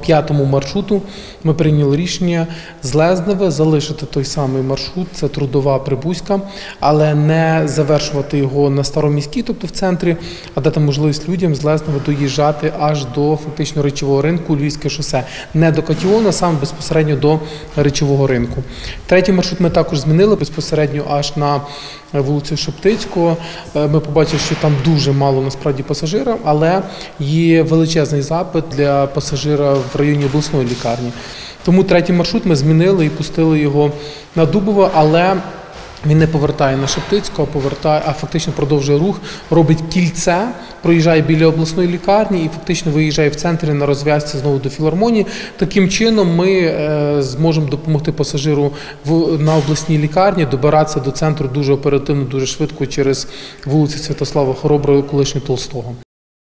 5-му маршруту ми прийняли рішення з Лезневе залишити той самий маршрут, це Трудова Прибузька, але не завершувати його на Староміській, тобто в центрі, а дати можливість людям з Лезневе доїжджати аж до фактично речового ринку Львівське шосе. Не до Катіона, саме безпосередньо до речового ринку. Третій маршрут ми також змінили безпосередньо аж на вулицю Шептицького. Ми побачили, що там дуже мало насправді пасажирів, але є величезний запит для пасажира в районі обласної лікарні. Тому третій маршрут ми змінили і пустили його на Дубове, але він не повертає на Шептицьку, а фактично продовжує рух, робить кільце, проїжджає біля обласної лікарні і фактично виїжджає в центрі на розв'язці знову до філармонії. Таким чином ми зможемо допомогти пасажиру на обласній лікарні добиратися до центру дуже оперативно, дуже швидко через вулицю Святослава Хороброго, колишнього Толстого.